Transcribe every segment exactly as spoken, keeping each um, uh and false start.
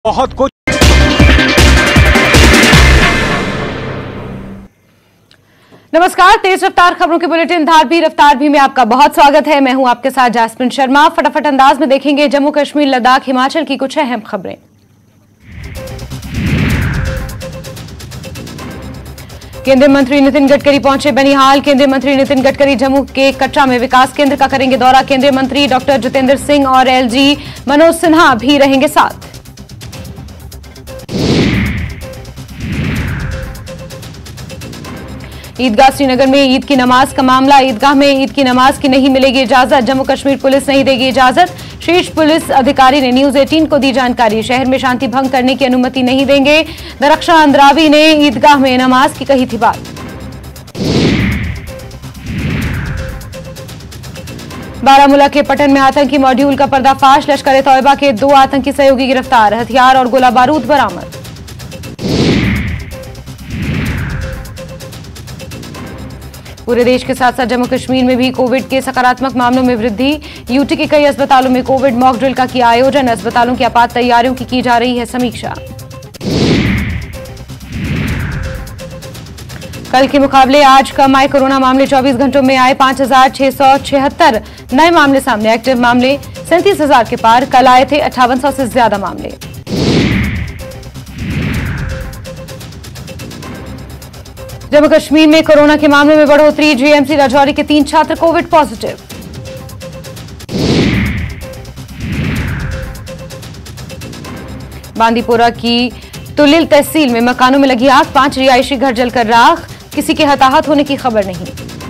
बहुत कुछ। नमस्कार, तेज रफ्तार खबरों के बुलेटिन धार भी रफ्तार भी में आपका बहुत स्वागत है। मैं हूं आपके साथ जैस्मिन शर्मा। फटाफट अंदाज में देखेंगे जम्मू कश्मीर, लद्दाख, हिमाचल की कुछ अहम खबरें। केंद्रीय मंत्री नितिन गडकरी पहुंचे बनिहाल। केंद्रीय मंत्री नितिन गडकरी जम्मू के कटरा में विकास केंद्र का करेंगे दौरा। केंद्रीय मंत्री डॉक्टर जितेंद्र सिंह और एलजी मनोज सिन्हा भी रहेंगे साथ। ईदगाह श्रीनगर में ईद की नमाज का मामला। ईदगाह में ईद की नमाज की नहीं मिलेगी इजाजत। जम्मू कश्मीर पुलिस नहीं देगी इजाजत। शीर्ष पुलिस अधिकारी ने न्यूज अठारह को दी जानकारी। शहर में शांति भंग करने की अनुमति नहीं देंगे। दरख्शा अंद्रावी ने ईदगाह में नमाज की कही थी बात। बारामूला के पटन में आतंकी मॉड्यूल का पर्दाफाश। लश्कर तौयबा के दो आतंकी सहयोगी गिरफ्तार। हथियार और गोला बारूद बरामद। पूरे देश के साथ साथ जम्मू कश्मीर में भी कोविड के सकारात्मक मामलों में वृद्धि। यूटी के कई अस्पतालों में कोविड मॉक ड्रिल का किया आयोजन। अस्पतालों की आपात तैयारियों की की जा रही है समीक्षा। कल के मुकाबले आज कम आए कोरोना मामले। चौबीस घंटों में आए पांच हजार छह सौ छिहत्तर नए मामले सामने। एक्टिव मामले सैंतीस हजार के पार। कल आए थे अट्ठावन सौ से ज्यादा मामले। जम्मू कश्मीर में कोरोना के मामलों में बढ़ोतरी। जीएमसी राजौरी के तीन छात्र कोविड पॉजिटिव। बांदीपोरा की तुलिल तहसील में मकानों में लगी आग। पांच रिहायशी घर जलकर राख। किसी के हताहत होने की खबर नहीं।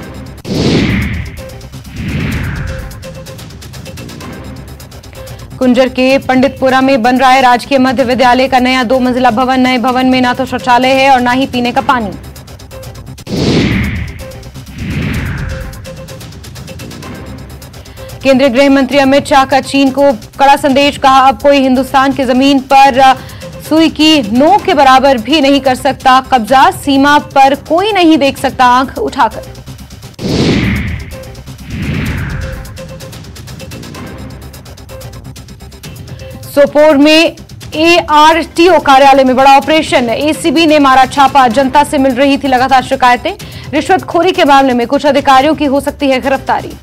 कुंजर के पंडितपुरा में बन रहा है राजकीय मध्य विद्यालय का नया दो मंजिला भवन। नए भवन में ना तो शौचालय है और ना ही पीने का पानी। केंद्रीय गृह मंत्री अमित शाह का चीन को कड़ा संदेश। कहा, अब कोई हिंदुस्तान की जमीन पर सुई की नोक के बराबर भी नहीं कर सकता कब्जा। सीमा पर कोई नहीं देख सकता आंख उठाकर। सोपोर में एआरटीओ कार्यालय में बड़ा ऑपरेशन। एसीबी ने मारा छापा। जनता से मिल रही थी लगातार शिकायतें। रिश्वतखोरी के मामले में कुछ अधिकारियों की हो सकती है गिरफ्तारी।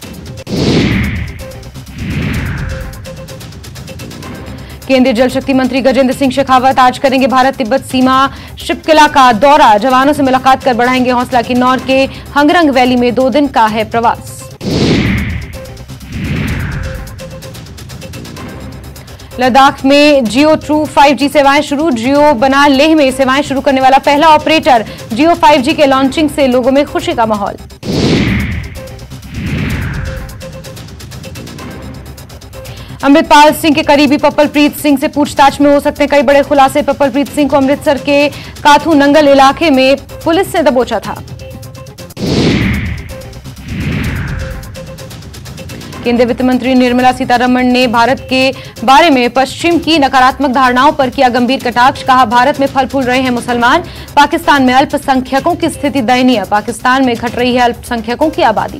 केंद्रीय जल शक्ति मंत्री गजेंद्र सिंह शेखावत आज करेंगे भारत तिब्बत सीमा शिपकिला का दौरा। जवानों से मुलाकात कर बढ़ाएंगे हौसला। किन्नौर के हंगरंग वैली में दो दिन का है प्रवास। लद्दाख में जियो ट्रू फाइव जी सेवाएं शुरू। जियो बना लेह में सेवाएं शुरू करने वाला पहला ऑपरेटर। जियो फाइव जी के लॉन्चिंग से लोगों में खुशी का माहौल। अमृतपाल सिंह के करीबी पप्पलप्रीत सिंह से पूछताछ में हो सकते हैं कई बड़े खुलासे। पप्पलप्रीत सिंह को अमृतसर के काथू नंगल इलाके में पुलिस ने दबोचा था। केंद्रीय वित्त मंत्री निर्मला सीतारमण ने भारत के बारे में पश्चिम की नकारात्मक धारणाओं पर किया गंभीर कटाक्ष। कहा, भारत में फल फूल रहे हैं मुसलमान। पाकिस्तान में अल्पसंख्यकों की स्थिति दयनीय। पाकिस्तान में घट रही है अल्पसंख्यकों की आबादी।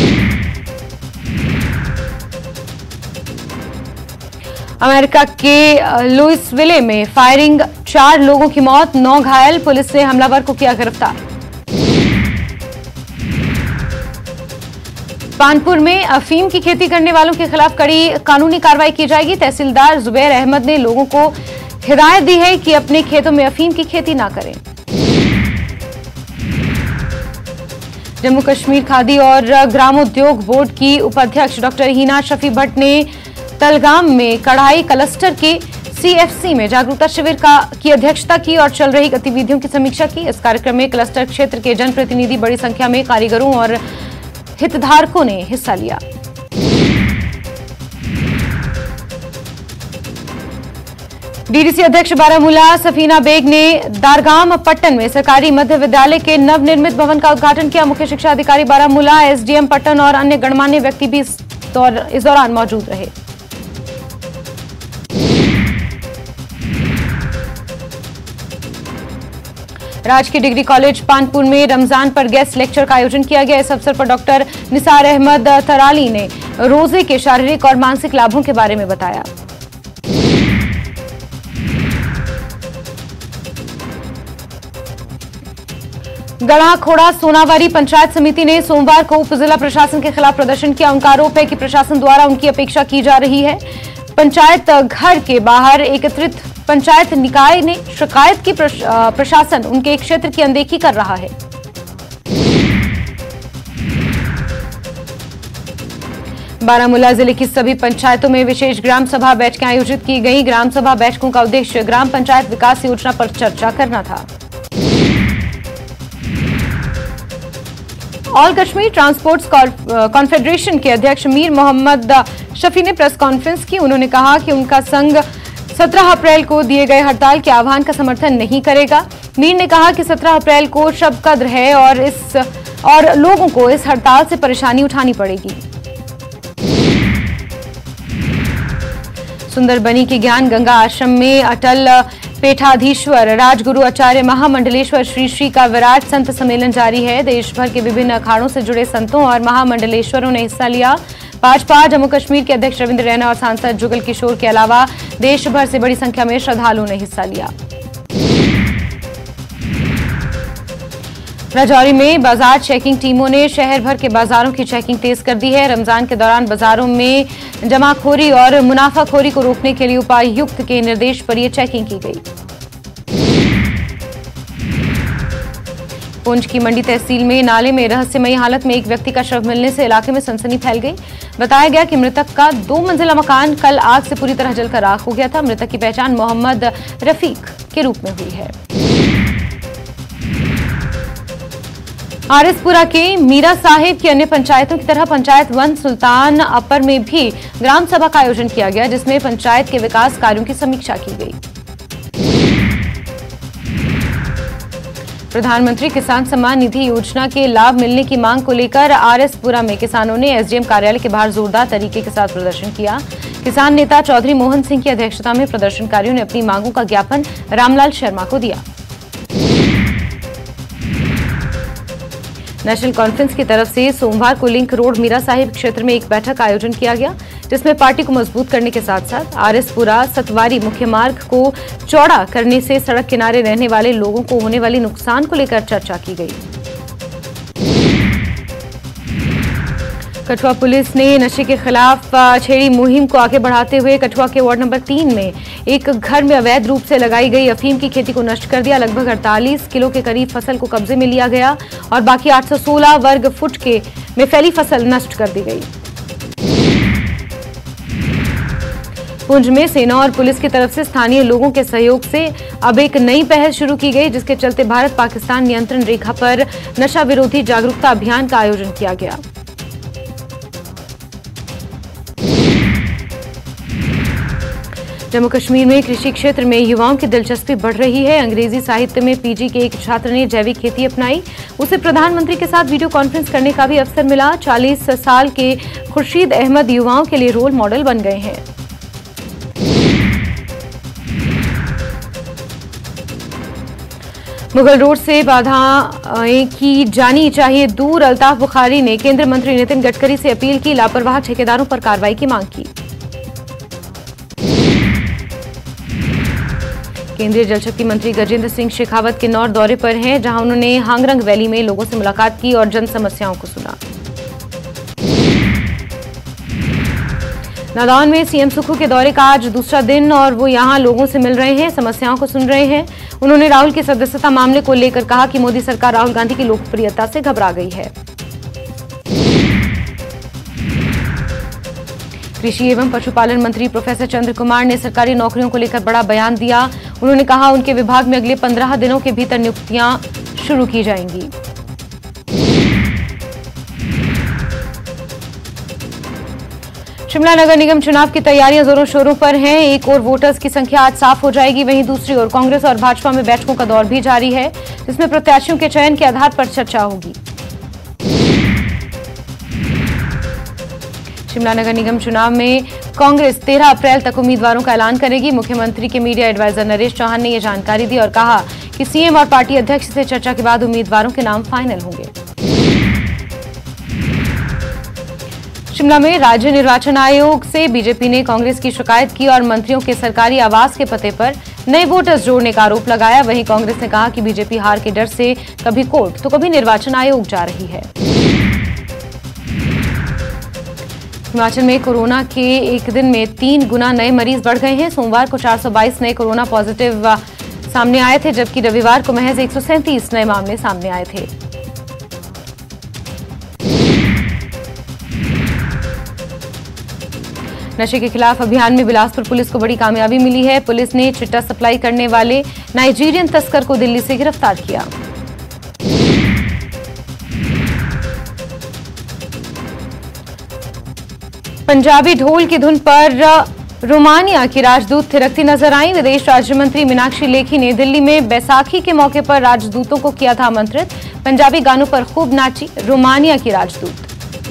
अमेरिका के लुइसविले में फायरिंग, चार लोगों की मौत, नौ घायल। पुलिस ने हमलावर को किया गिरफ्तार। कानपुर में अफीम की खेती करने वालों के खिलाफ कड़ी कानूनी कार्रवाई की जाएगी। तहसीलदार जुबैर अहमद ने लोगों को हिदायत दी है कि अपने खेतों में अफीम की खेती ना करें। जम्मू कश्मीर खादी और ग्रामोद्योग बोर्ड की उपाध्यक्ष डॉक्टर हिना शफी भट्ट ने तलगाम में कढ़ाई क्लस्टर के सीएफसी में जागरूकता शिविर का की अध्यक्षता की और चल रही गतिविधियों की समीक्षा की। इस कार्यक्रम में क्लस्टर क्षेत्र के जनप्रतिनिधि, बड़ी संख्या में कारीगरों और हितधारकों ने हिस्सा लिया। डीडीसी अध्यक्ष बारामूला सफीना बेग ने दारगाम पट्टन में सरकारी मध्य विद्यालय के नवनिर्मित भवन का उद्घाटन किया। मुख्य शिक्षा अधिकारी बारामूला, एसडीएम पट्टन और अन्य गणमान्य व्यक्ति भी इस दौरान मौजूद रहे। राजकीय डिग्री कॉलेज पानपुर में रमजान पर गेस्ट लेक्चर का आयोजन किया गया। इस अवसर पर डॉक्टर निसार अहमद तराली ने रोजे के शारीरिक और मानसिक लाभों के बारे में बताया। गढ़ा खोड़ा सोनावारी पंचायत समिति ने सोमवार को उप जिला प्रशासन के खिलाफ प्रदर्शन किया। उनका आरोप है कि प्रशासन द्वारा उनकी अपेक्षा की जा रही है। पंचायत घर के बाहर एकत्रित पंचायत निकाय ने शिकायत की प्रशासन उनके क्षेत्र की अनदेखी कर रहा है। बारामूला जिले की सभी पंचायतों में विशेष ग्राम सभा बैठकें आयोजित की गई। ग्राम सभा बैठकों का उद्देश्य ग्राम पंचायत विकास योजना पर चर्चा करना था। ऑल कश्मीर ट्रांसपोर्ट्स कॉन्फेडरेशन के अध्यक्ष मीर मोहम्मद शफी ने प्रेस कॉन्फ्रेंस की। उन्होंने कहा कि उनका संघ सत्रह अप्रैल को दिए गए हड़ताल के आह्वान का समर्थन नहीं करेगा। मीर ने कहा कि सत्रह अप्रैल को शब कद्र है और इस और लोगों को इस हड़ताल से परेशानी उठानी पड़ेगी। सुंदरबनी के ज्ञान गंगा आश्रम में अटल पीठाधीश्वर राजगुरु आचार्य महामंडलेश्वर श्री श्री का विराट संत सम्मेलन जारी है। देश भर के विभिन्न अखाड़ों से जुड़े संतों और महामंडलेश्वरों ने हिस्सा लिया। भाजपा जम्मू कश्मीर के अध्यक्ष रविंद्र रैना और सांसद जुगल किशोर के अलावा देश भर से बड़ी संख्या में श्रद्धालुओं ने हिस्सा लिया। राजौरी में बाजार चेकिंग टीमों ने शहर भर के बाजारों की चेकिंग तेज कर दी है। रमजान के दौरान बाजारों में जमाखोरी और मुनाफाखोरी को रोकने के लिए उपायुक्त के निर्देश पर यह चेकिंग की गई। पुंछ की मंडी तहसील में नाले में रहस्यमयी हालत में एक व्यक्ति का शव मिलने से इलाके में सनसनी फैल गई। बताया गया कि मृतक का दो मंजिला मकान कल आग से पूरी तरह जलकर राख हो गया था। मृतक की पहचान मोहम्मद रफीक के रूप में हुई है। आरएसपुरा के मीरा साहिब की अन्य पंचायतों की तरह पंचायत वन सुल्तान अपर में भी ग्राम सभा का आयोजन किया गया, जिसमें पंचायत के विकास कार्यों की समीक्षा की गई। प्रधानमंत्री किसान सम्मान निधि योजना के लाभ मिलने की मांग को लेकर आरएसपुरा में किसानों ने एसडीएम कार्यालय के बाहर जोरदार तरीके के साथ प्रदर्शन किया। किसान नेता चौधरी मोहन सिंह की अध्यक्षता में प्रदर्शनकारियों ने अपनी मांगों का ज्ञापन रामलाल शर्मा को दिया। नेशनल कॉन्फ्रेंस की तरफ से सोमवार को लिंक रोड मीरा साहिब क्षेत्र में एक बैठक का आयोजन किया गया, जिसमें पार्टी को मजबूत करने के साथ साथ आरएसपुरा सतवारी मुख्य मार्ग को चौड़ा करने से सड़क किनारे रहने वाले लोगों को होने वाले नुकसान को लेकर चर्चा की गई। कठुआ पुलिस ने नशे के खिलाफ छेड़ी मुहिम को आगे बढ़ाते हुए कठुआ के वार्ड नंबर तीन में एक घर में अवैध रूप से लगाई गई अफीम की खेती को नष्ट कर दिया। लगभग अड़तालीस किलो के करीब फसल को कब्जे में लिया गया और बाकी आठ सौ सोलह वर्ग फुट के में फैली फसल नष्ट कर दी गई। पुंछ में सेना और पुलिस की तरफ से स्थानीय लोगों के सहयोग से अब एक नई पहल शुरू की गई, जिसके चलते भारत पाकिस्तान नियंत्रण रेखा पर नशा विरोधी जागरूकता अभियान का आयोजन किया गया। जम्मू कश्मीर में कृषि क्षेत्र में युवाओं की दिलचस्पी बढ़ रही है। अंग्रेजी साहित्य में पीजी के एक छात्र ने जैविक खेती अपनाई। उसे प्रधानमंत्री के साथ वीडियो कॉन्फ्रेंस करने का भी अवसर मिला। चालीस साल के खुर्शीद अहमद युवाओं के लिए रोल मॉडल बन गए हैं। मुगल रोड से बाधाएं की जानी चाहिए दूर। अल्ताफ बुखारी ने केंद्रीय मंत्री नितिन गडकरी से अपील की, लापरवाह ठेकेदारों पर कार्रवाई की मांग की। केंद्रीय जल शक्ति मंत्री गजेंद्र सिंह शेखावत के नौर दौरे पर हैं, जहां उन्होंने हांगरंग वैली में लोगों से मुलाकात की और जन समस्याओं को सुना। नादौन में सीएम सुक्खू के दौरे का आज दूसरा दिन और वो यहां लोगों से मिल रहे हैं, समस्याओं को सुन रहे हैं। उन्होंने राहुल की सदस्यता मामले को लेकर कहा कि मोदी सरकार राहुल गांधी की लोकप्रियता से घबरा गई है। कृषि एवं पशुपालन मंत्री प्रोफेसर चंद्र कुमार ने सरकारी नौकरियों को लेकर बड़ा बयान दिया। उन्होंने कहा उनके विभाग में अगले पंद्रह दिनों के भीतर नियुक्तियां शुरू की जाएंगी। शिमला नगर निगम चुनाव की तैयारियां जोरों शोरों पर हैं। एक और वोटर्स की संख्या आज साफ हो जाएगी, वहीं दूसरी ओर कांग्रेस और भाजपा में बैठकों का दौर भी जारी है, जिसमें प्रत्याशियों के चयन के आधार पर चर्चा होगी। शिमला नगर निगम चुनाव में कांग्रेस तेरह अप्रैल तक उम्मीदवारों का ऐलान करेगी। मुख्यमंत्री के मीडिया एडवाइजर नरेश चौहान ने यह जानकारी दी और कहा कि सीएम और पार्टी अध्यक्ष से चर्चा के बाद उम्मीदवारों के नाम फाइनल होंगे। शिमला में राज्य निर्वाचन आयोग से बीजेपी ने कांग्रेस की शिकायत की और मंत्रियों के सरकारी आवास के पते पर नए वोटर्स जोड़ने का आरोप लगाया। वहीं कांग्रेस ने कहा कि बीजेपी हार के डर से कभी कोर्ट तो कभी निर्वाचन आयोग जा रही है। हिमाचल में कोरोना के एक दिन में तीन गुना नए मरीज बढ़ गए हैं। सोमवार को चार सौ बाईस नए कोरोना पॉजिटिव सामने आए थे, जबकि रविवार को महज एक सौ सैंतीस नए मामले सामने आए थे। नशे के खिलाफ अभियान में बिलासपुर पुलिस को बड़ी कामयाबी मिली है। पुलिस ने चिट्टा सप्लाई करने वाले नाइजीरियन तस्कर को दिल्ली से गिरफ्तार किया। पंजाबी ढोल की धुन पर रोमानिया की राजदूत थिरकती नजर आई। विदेश राज्य मंत्री मीनाक्षी लेखी ने दिल्ली में बैसाखी के मौके पर राजदूतों को किया था आमंत्रित। पंजाबी गानों पर खूब नाची रोमानिया की राजदूत।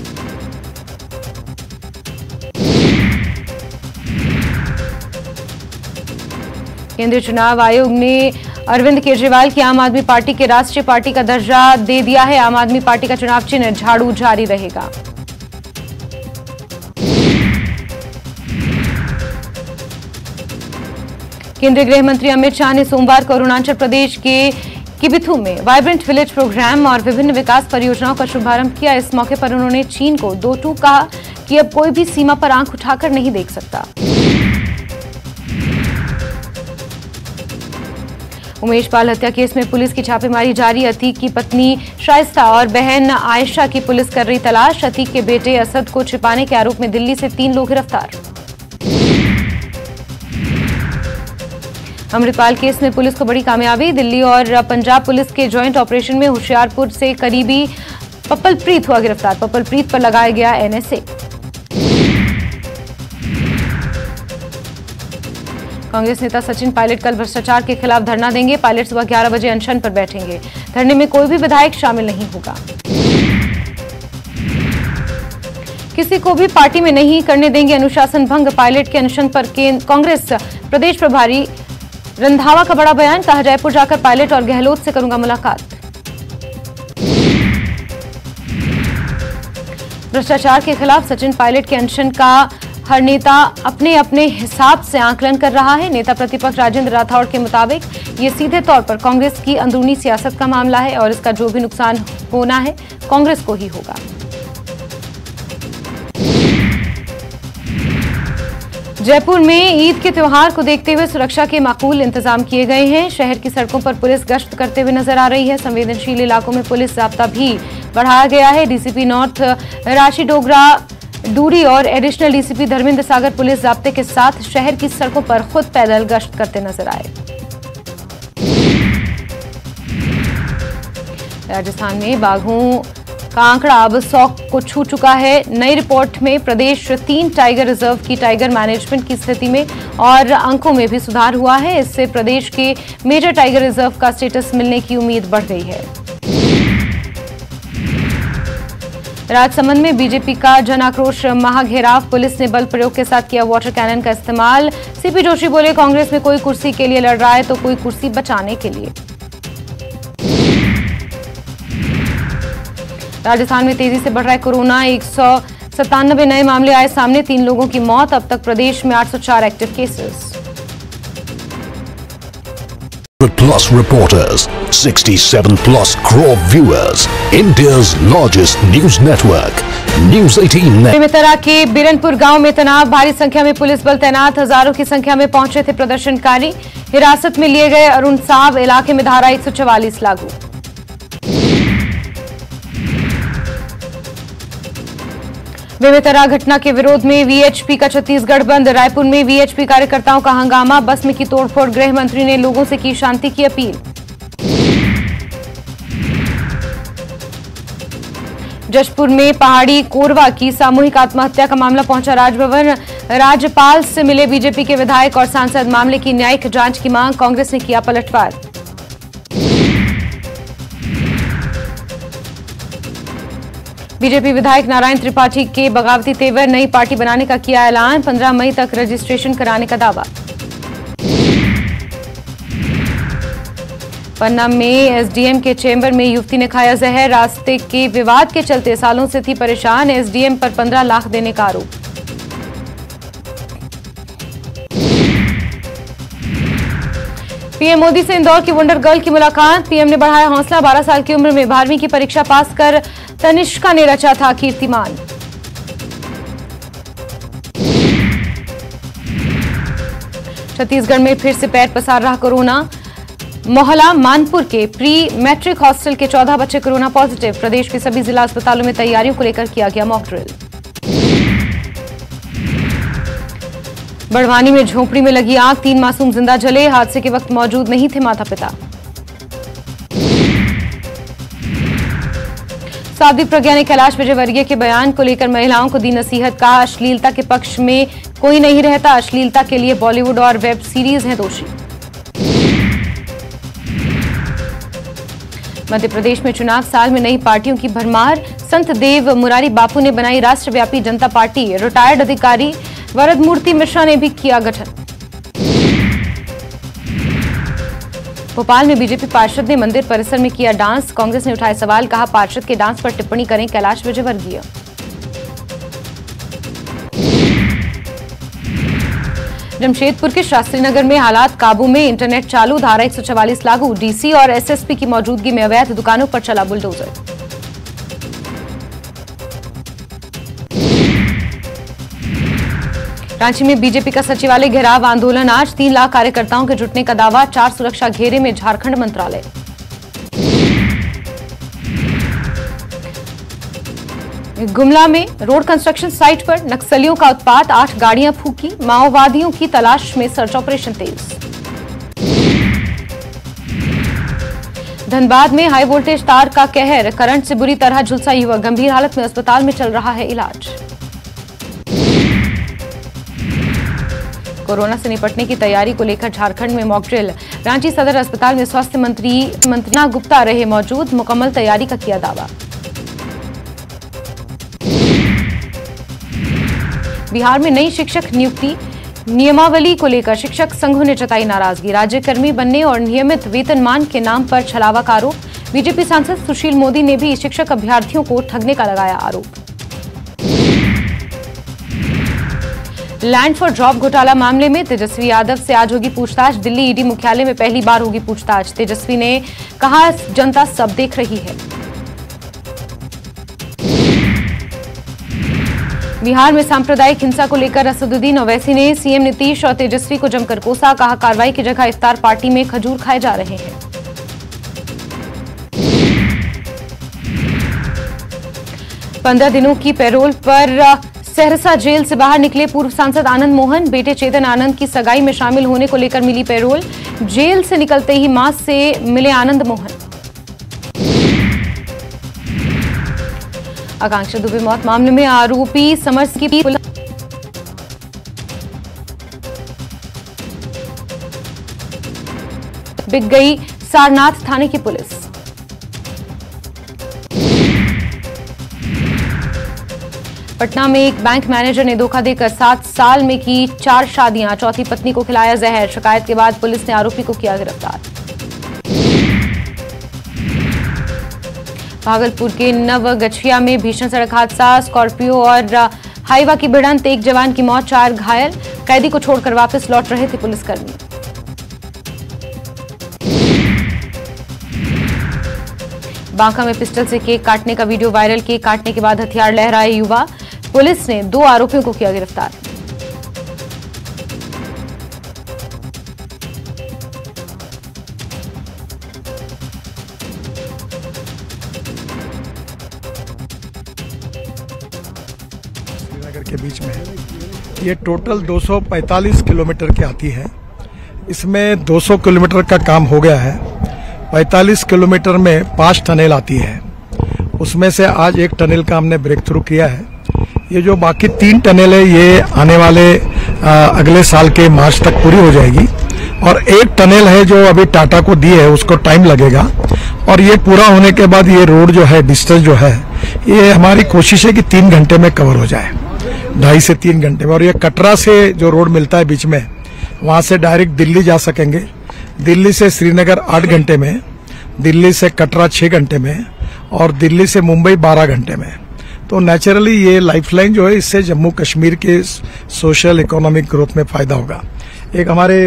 केंद्रीय चुनाव आयोग ने अरविंद केजरीवाल की आम आदमी पार्टी के राष्ट्रीय पार्टी का दर्जा दे दिया है। आम आदमी पार्टी का चुनाव चिन्ह झाड़ू जारी रहेगा। केंद्रीय गृह मंत्री अमित शाह ने सोमवार को अरुणाचल प्रदेश के किबिथु में वाइब्रेंट विलेज प्रोग्राम और विभिन्न विकास परियोजनाओं का शुभारंभ किया। इस मौके पर उन्होंने चीन को दो टूक कहा कि अब कोई भी सीमा पर आंख उठाकर नहीं देख सकता। उमेश पाल हत्या केस में पुलिस की छापेमारी जारी। अतीक की पत्नी शाइस्ता और बहन आयशा की पुलिस कर रही तलाश। अतीक के बेटे असद को छिपाने के आरोप में दिल्ली से तीन लोग गिरफ्तार। अमृतपाल केस में पुलिस को बड़ी कामयाबी। दिल्ली और पंजाब पुलिस के ज्वाइंट ऑपरेशन में होशियारपुर से करीबी पप्पलप्रीत हुआ गिरफ्तार। पप्पलप्रीत पर लगाया गया एनएसए। कांग्रेस नेता सचिन पायलट कल भ्रष्टाचार के खिलाफ धरना देंगे। पायलट सुबह ग्यारह बजे अनशन पर बैठेंगे। धरने में कोई भी विधायक शामिल नहीं होगा। किसी को भी पार्टी में नहीं करने देंगे अनुशासन भंग। पायलट के अनशन पर कांग्रेस प्रदेश प्रभारी रंधावा का बड़ा बयान। कहा जयपुर जाकर पायलट और गहलोत से करूंगा मुलाकात। भ्रष्टाचार के खिलाफ सचिन पायलट के अनशन का हर नेता अपने अपने हिसाब से आकलन कर रहा है। नेता प्रतिपक्ष राजेंद्र राठौड़ के मुताबिक ये सीधे तौर पर कांग्रेस की अंदरूनी सियासत का मामला है और इसका जो भी नुकसान होना है कांग्रेस को ही होगा। जयपुर में ईद के त्योहार को देखते हुए सुरक्षा के माकूल इंतजाम किए गए हैं। शहर की सड़कों पर पुलिस गश्त करते हुए नजर आ रही है। संवेदनशील इलाकों में पुलिस जाब्ता भी बढ़ाया गया है। डीसीपी नॉर्थ राशि डोगरा डूरी और additional DCP Dharmendra Sagar police जाब्ते के साथ शहर की सड़कों पर खुद पैदल गश्त करते नजर आए। राजस्थान में बाघों का आंकड़ा अब सौ को छू चुका है। नई रिपोर्ट में प्रदेश तीन टाइगर रिजर्व की टाइगर मैनेजमेंट की स्थिति में और अंकों में भी सुधार हुआ है। इससे प्रदेश के मेजर टाइगर रिजर्व का स्टेटस मिलने की उम्मीद बढ़ गई है। राजसमंद में बीजेपी का जन आक्रोश महाघेराव। पुलिस ने बल प्रयोग के साथ किया वाटर कैनन का इस्तेमाल। सीपी जोशी बोले कांग्रेस में कोई कुर्सी के लिए लड़ रहा है तो कोई कुर्सी बचाने के लिए। राजस्थान में तेजी से बढ़ रहा है कोरोना। एक सौ सत्तानबे नए मामले आए सामने। तीन लोगों की मौत। अब तक प्रदेश में आठ सौ चार active cases. Plus reporters, sixty-seven plus crore viewers, India's largest news network, News eighteen Net. Bemetara के बिरनपुर गांव में तनाव। भारी संख्या में पुलिस बल तैनात। हजारों की संख्या में पहुंचे थे प्रदर्शनकारी। हिरासत में लिए गए अरुण साव। इलाके में धारा एक सौ चवालीस लागू। बेमेतरा घटना के विरोध में वीएचपी का छत्तीसगढ़ बंद। रायपुर में वीएचपी कार्यकर्ताओं का हंगामा। बस में की तोड़फोड़। गृह मंत्री ने लोगों से की शांति की अपील। जशपुर में पहाड़ी कोरवा की सामूहिक आत्महत्या का मामला पहुंचा राजभवन। राज्यपाल से मिले बीजेपी के विधायक और सांसद। मामले की न्यायिक जांच की मांग। कांग्रेस ने किया पलटवार। बीजेपी विधायक नारायण त्रिपाठी के बगावती तेवर। नई पार्टी बनाने का किया ऐलान। पंद्रह मई तक रजिस्ट्रेशन कराने का दावा। पन्ना में एसडीएम के चेंबर में युवती ने खाया जहर। रास्ते के विवाद के चलते सालों से थी परेशान। एसडीएम पर पंद्रह लाख देने का आरोप। पीएम मोदी से इंदौर की वंडर गर्ल की मुलाकात। पीएम ने बढ़ाया हौसला। बारह साल की उम्र में बारहवीं की परीक्षा पास कर तनिष्का ने रचा था कीर्तिमान। छत्तीसगढ़ में फिर से पैर पसार रहा कोरोना। मोहला मानपुर के प्री मैट्रिक हॉस्टल के चौदह बच्चे कोरोना पॉजिटिव। प्रदेश के सभी जिला अस्पतालों में तैयारियों को लेकर किया गया मॉक ड्रिल। बड़वानी में झोपड़ी में लगी आग। तीन मासूम जिंदा जले। हादसे के वक्त मौजूद नहीं थे माता पिता। साध्वी प्रज्ञा ने कैलाश विजयवर्गीय के बयान को लेकर महिलाओं को दी नसीहत। कहा, अश्लीलता के पक्ष में कोई नहीं रहता। अश्लीलता के लिए बॉलीवुड और वेब सीरीज हैं दोषी। मध्य प्रदेश में चुनाव साल में नई पार्टियों की भरमार। संत देव मुरारी बापू ने बनाई राष्ट्रव्यापी जनता पार्टी। रिटायर्ड अधिकारी वरद मूर्ति मिश्रा ने भी किया गठन। भोपाल में बीजेपी पार्षद ने मंदिर परिसर में किया डांस। कांग्रेस ने उठाए सवाल। कहा, पार्षद के डांस पर टिप्पणी करें कैलाश विजयवर्गीय। जमशेदपुर के शास्त्री नगर में हालात काबू में। इंटरनेट चालू। धारा एक सौ चवालीस लागू। डीसी और एसएसपी की मौजूदगी में अवैध दुकानों पर चला बुलडोजर। रांची में बीजेपी का सचिवालय घेराव आंदोलन आज। तीन लाख कार्यकर्ताओं के जुटने का दावा। चार सुरक्षा घेरे में झारखंड मंत्रालय। गुमला में रोड कंस्ट्रक्शन साइट पर नक्सलियों का उत्पात। आठ गाड़ियां फूंकी। माओवादियों की तलाश में सर्च ऑपरेशन तेज। धनबाद में हाई वोल्टेज तार का कहर। करंट से बुरी तरह झुलसा युवक। गंभीर हालत में अस्पताल में चल रहा है इलाज। कोरोना से निपटने की तैयारी को लेकर झारखंड में मॉक ड्रिल। रांची सदर अस्पताल में स्वास्थ्य मंत्री मंत्री गुप्ता रहे मौजूद। मुकम्मल तैयारी का किया दावा। बिहार में नई शिक्षक नियुक्ति नियमावली को लेकर शिक्षक संघों ने जताई नाराजगी। राज्यकर्मी बनने और नियमित वेतनमान के नाम पर छलावा का आरोप। बीजेपी सांसद सुशील मोदी ने भी शिक्षक अभ्यर्थियों को ठगने का लगाया आरोप। लैंड फॉर जॉब घोटाला मामले में तेजस्वी यादव से आज होगी पूछताछ। दिल्ली ईडी मुख्यालय में पहली बार होगी पूछताछ। तेजस्वी ने कहा, जनता सब देख रही है। बिहार में सांप्रदायिक हिंसा को लेकर असदुद्दीन ओवैसी ने सीएम नीतीश और तेजस्वी को जमकर कोसा। कहा, कार्रवाई की जगह इफ्तार पार्टी में खजूर खाए जा रहे हैं। पंद्रह दिनों की पैरोल पर सहरसा जेल से बाहर निकले पूर्व सांसद आनंद मोहन। बेटे चेतन आनंद की सगाई में शामिल होने को लेकर मिली पैरोल। जेल से निकलते ही मां से मिले आनंद मोहन। आकांक्षा दुबे मौत मामले में आरोपी समर्स की बिक गई सारनाथ थाने की पुलिस। पटना में एक बैंक मैनेजर ने धोखा देकर सात साल में की चार शादियां। चौथी पत्नी को खिलाया जहर। शिकायत के बाद पुलिस ने आरोपी को किया गिरफ्तार। भागलपुर के नवगछिया में भीषण सड़क हादसा। स्कॉर्पियो और हाईवा की भिड़ंत। एक जवान की मौत, चार घायल। कैदी को छोड़कर वापस लौट रहे थे पुलिसकर्मी। बांका में पिस्टल से केक काटने का वीडियो वायरल। केक काटने के बाद हथियार लहराए युवा। पुलिस ने दो आरोपियों को किया गिरफ्तार। श्रीनगर के बीच में ये टोटल दो सौ पैंतालीस किलोमीटर की आती है। इसमें दो सौ किलोमीटर का काम हो गया है। पैंतालीस किलोमीटर में पांच टनल आती है। उसमें से आज एक टनल का हमने ब्रेक थ्रू किया है। ये जो बाकी तीन टनल है ये आने वाले आ, अगले साल के मार्च तक पूरी हो जाएगी। और एक टनल है जो अभी टाटा को दी है, उसको टाइम लगेगा। और ये पूरा होने के बाद ये रोड जो है, डिस्टेंस जो है, ये हमारी कोशिश है कि तीन घंटे में कवर हो जाए, ढाई से तीन घंटे में। और ये कटरा से जो रोड मिलता है बीच में, वहां से डायरेक्ट दिल्ली जा सकेंगे। दिल्ली से श्रीनगर आठ घंटे में, दिल्ली से कटरा छह घंटे में, और दिल्ली से मुंबई बारह घंटे में। तो नेचुरली ये लाइफलाइन जो है, इससे जम्मू कश्मीर के सोशल इकोनॉमिक ग्रोथ में फायदा होगा। एक हमारे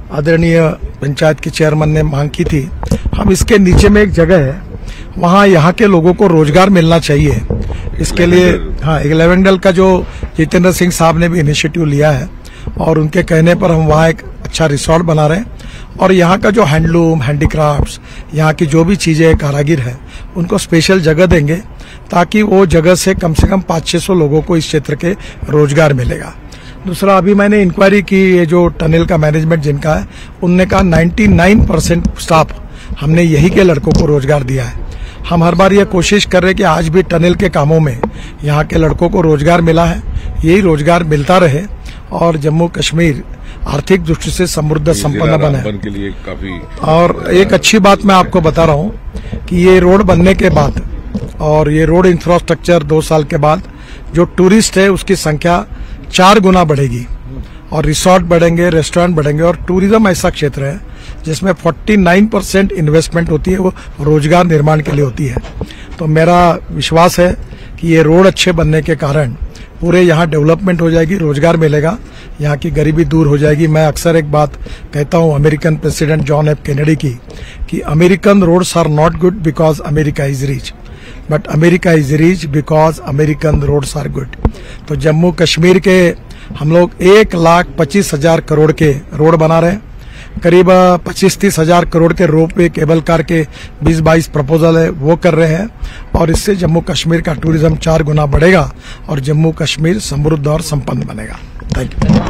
आदरणीय पंचायत के चेयरमैन ने मांग की थी, हम इसके नीचे में एक जगह है, वहाँ यहाँ के लोगों को रोजगार मिलना चाहिए। इसके लिए हाँ, एक लेवेंडल का जो जितेंद्र सिंह साहब ने भी इनिशिएटिव लिया है और उनके कहने पर हम वहाँ एक अच्छा रिसोर्ट बना रहे हैं और यहाँ का जो हैंडलूम, हैंडीक्राफ्ट्स, यहाँ की जो भी चीजें कारागिर है उनको स्पेशल जगह देंगे ताकि वो जगह से कम से कम पाँच छह सौ लोगों को इस क्षेत्र के रोजगार मिलेगा। दूसरा, अभी मैंने इंक्वायरी की, ये जो टनल का मैनेजमेंट जिनका है उनने कहा निन्यानवे परसेंट स्टाफ हमने यही के लड़कों को रोजगार दिया है। हम हर बार ये कोशिश कर रहे हैं कि आज भी टनल के कामों में यहाँ के लड़कों को रोजगार मिला है, यही रोजगार मिलता रहे और जम्मू कश्मीर आर्थिक दृष्टि से समृद्ध संपन्न बने के लिए काफी। और एक अच्छी बात मैं आपको बता रहा हूँ कि ये रोड बनने के बाद और ये रोड इंफ्रास्ट्रक्चर दो साल के बाद जो टूरिस्ट है उसकी संख्या चार गुना बढ़ेगी और रिसोर्ट बढ़ेंगे, रेस्टोरेंट बढ़ेंगे और टूरिज्म ऐसा क्षेत्र है जिसमें उनचास परसेंट इन्वेस्टमेंट होती है, वो रोजगार निर्माण के लिए होती है। तो मेरा विश्वास है कि ये रोड अच्छे बनने के कारण पूरे यहाँ डेवलपमेंट हो जाएगी, रोजगार मिलेगा, यहाँ की गरीबी दूर हो जाएगी। मैं अक्सर एक बात कहता हूँ American president John F Kennedy की कि American roads are not good because America is rich, but America is rich because American roads are good. तो जम्मू कश्मीर के हम लोग एक लाख पच्चीस हजार करोड़ के रोड बना रहे हैं, करीब पच्चीस तीस हजार करोड़ के रोपवे, केबल कार के बीस बाईस प्रपोजल है वो कर रहे हैं और इससे जम्मू कश्मीर का टूरिज्म चार गुना बढ़ेगा और जम्मू कश्मीर समृद्ध और संपन्न बनेगा। Thank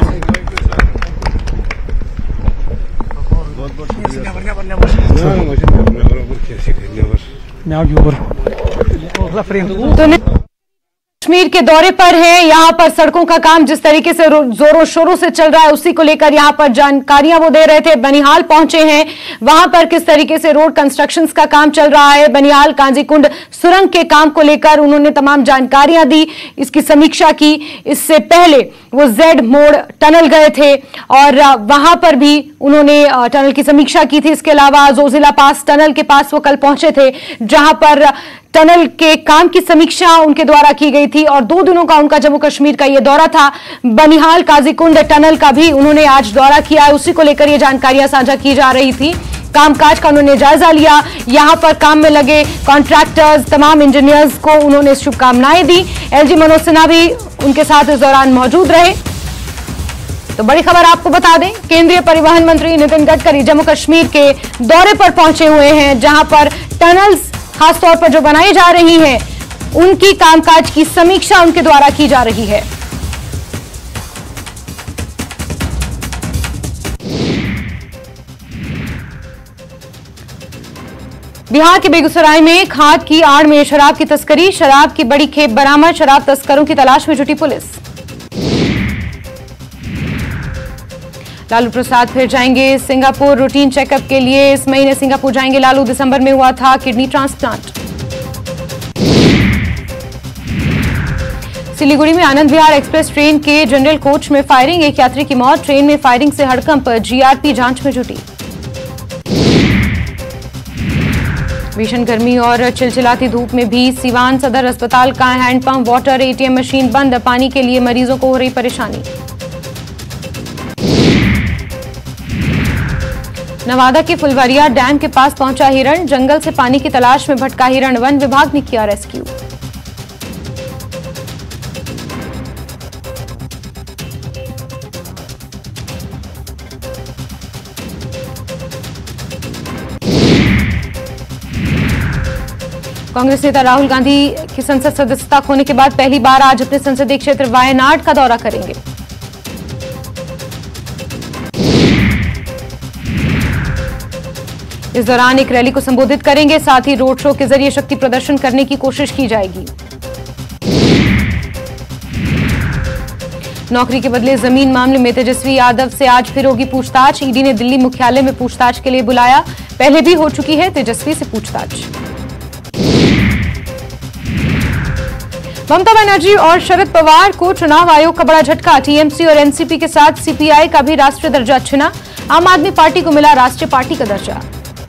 you. कश्मीर के दौरे पर हैं, यहाँ पर सड़कों का काम जिस तरीके से जोरों शोरों से चल रहा है उसी को लेकर यहाँ पर जानकारियां वो दे रहे थे। बनिहाल पहुंचे हैं, वहां पर किस तरीके से रोड कंस्ट्रक्शंस का काम चल रहा है, बनिहाल कांजीकुंड सुरंग के काम को लेकर उन्होंने तमाम जानकारियां दी, इसकी समीक्षा की। इससे पहले वो जेड मोड़ टनल गए थे और वहां पर भी उन्होंने टनल की समीक्षा की थी। इसके अलावा जोजिला पास टनल के पास वो कल पहुंचे थे जहां पर टनल के काम की समीक्षा उनके द्वारा की गई थी और दो दिनों का उनका जम्मू कश्मीर का ये दौरा था। बनिहाल काजीकुंड टनल का भी उन्होंने आज दौरा किया है, उसी को लेकर ये जानकारियां साझा की जा रही थी। कामकाज का उन्होंने जायजा लिया, यहां पर काम में लगे कॉन्ट्रैक्टर्स, तमाम इंजीनियर्स को उन्होंने शुभकामनाएं दी। एलजी मनोज सिन्हा भी उनके साथ इस दौरान मौजूद रहे। तो बड़ी खबर आपको बता दें, केंद्रीय परिवहन मंत्री नितिन गडकरी जम्मू कश्मीर के दौरे पर पहुंचे हुए हैं जहां पर टनल्स खासतौर पर जो बनाई जा रही हैं उनकी कामकाज की समीक्षा उनके द्वारा की जा रही है। बिहार के बेगूसराय में खाद की आड़ में शराब की तस्करी, शराब की बड़ी खेप बरामद, शराब तस्करों की तलाश में जुटी पुलिस। लालू प्रसाद फिर जाएंगे सिंगापुर रूटीन चेकअप के लिए, इस महीने सिंगापुर जाएंगे लालू। दिसंबर में हुआ था किडनी ट्रांसप्लांट। सिलीगुड़ी में आनंद विहार एक्सप्रेस ट्रेन के जनरल कोच में फायरिंग, एक यात्री की मौत, ट्रेन में फायरिंग से हड़कंप, जीआरपी जांच में जुटी। भीषण गर्मी और चिलचिलाती धूप में भी सीवान सदर अस्पताल का हैंडपंप, वाटर, एटीएम मशीन बंद, पानी के लिए मरीजों को हो रही परेशानी। नवादा के फुलवारिया डैम के पास पहुंचा हिरण, जंगल से पानी की तलाश में भटका हिरण, वन विभाग ने किया रेस्क्यू। कांग्रेस नेता राहुल गांधी की संसद सदस्यता खोने के बाद पहली बार आज अपने संसदीय क्षेत्र वायनाड का दौरा करेंगे। इस दौरान एक रैली को संबोधित करेंगे, साथ ही रोड शो के जरिए शक्ति प्रदर्शन करने की कोशिश की जाएगी। नौकरी के बदले जमीन मामले में तेजस्वी यादव से आज फिर होगी पूछताछ, ईडी ने दिल्ली मुख्यालय में पूछताछ के लिए बुलाया, पहले भी हो चुकी है तेजस्वी से पूछताछ। ममता बनर्जी और शरद पवार को चुनाव आयोग का बड़ा झटका, टीएमसी और एनसीपी के साथ सीपीआई का भी राष्ट्रीय दर्जा छिना, आम आदमी पार्टी को मिला राष्ट्रीय पार्टी का दर्जा।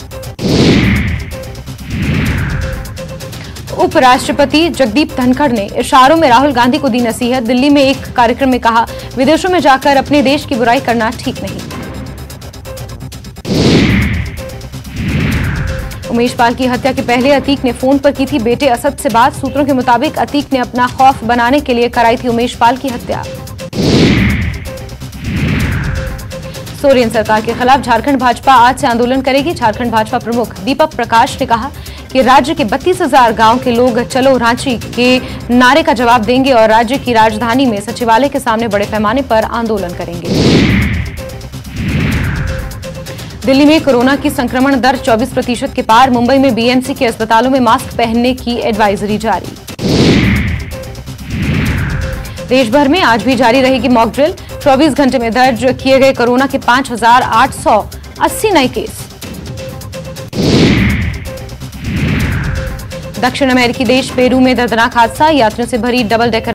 उपराष्ट्रपति जगदीप धनखड़ ने इशारों में राहुल गांधी को दी नसीहत, दिल्ली में एक कार्यक्रम में कहा, विदेशों में जाकर अपने देश की बुराई करना ठीक नहीं। उमेश पाल की हत्या के पहले अतीक ने फोन पर की थी बेटे असद से बात। सूत्रों के मुताबिक अतीक ने अपना खौफ बनाने के लिए कराई थी उमेश पाल की हत्या। सोरेन सरकार के खिलाफ झारखंड भाजपा आज से आंदोलन करेगी। झारखंड भाजपा प्रमुख दीपक प्रकाश ने कहा कि राज्य के बत्तीस हजार गाँव के लोग चलो रांची के नारे का जवाब देंगे और राज्य की राजधानी में सचिवालय के सामने बड़े पैमाने पर आंदोलन करेंगे। दिल्ली में कोरोना की संक्रमण दर चौबीस प्रतिशत के पार। मुंबई में बीएमसी के अस्पतालों में मास्क पहनने की एडवाइजरी जारी। देश भर में आज भी जारी रहेगी मॉक ड्रिल। चौबीस घंटे में दर्ज किए गए कोरोना के पांच हजार आठ सौ अस्सी नए केस। दक्षिण अमेरिकी देश पेरू में दर्दनाक हादसा। यात्रियों से भरी डबल डेकर